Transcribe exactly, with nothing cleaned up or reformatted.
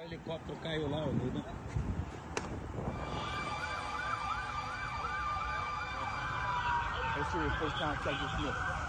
O helicóptero caiu lá, o doido. Let's see, first time check this list.